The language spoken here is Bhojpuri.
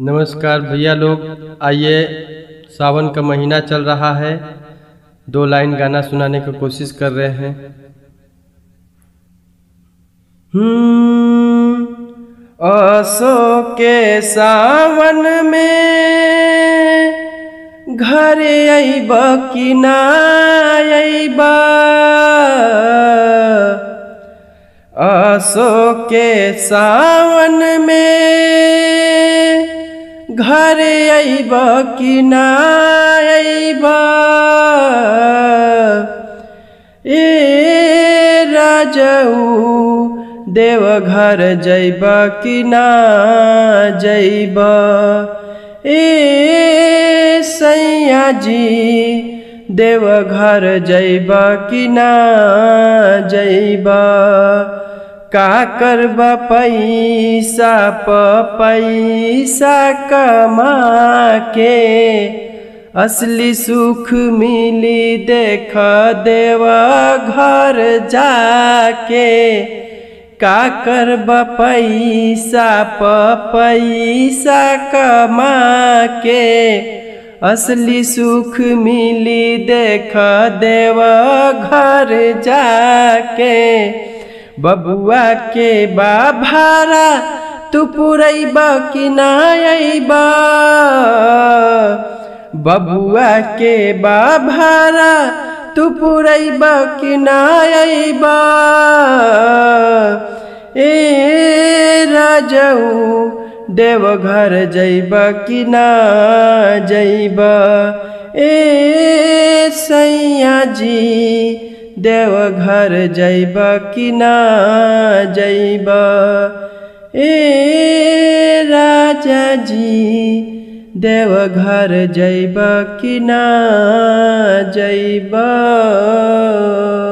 नमस्कार भैया लोग, आइए सावन का महीना चल रहा है। 2 लाइन गाना सुनाने की कोशिश कर रहे हैं। असो के सावन में घरे अइब कि ना अइब, असो के सावन में घरे अइब कि ना अइब, ए राजऊ देवघर जइब कि ना जइब, ए सैया जी देवघर जइब कि ना जइब। का करब पैसा पैसा कमा के, असली सुख मिली देख देवघर जाके। का करब पैसा पैसा कमा के, असली सुख मिली देख देवघर जाके। बबुआ के बा भारा तू पुरैब कि ना अइब, बबुआ के बा भारा तू पुरैब कि ना अइब, ए राजऊ देवघर जइब कि ना जइब, ए सैया जी देवघर जइब कि ना जइब, ए राजा जी देवघर जइब कि ना जइब।